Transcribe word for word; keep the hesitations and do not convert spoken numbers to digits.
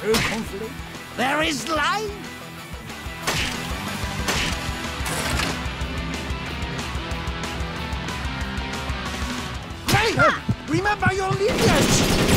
through conflict, there is life. Hey, remember your lineage!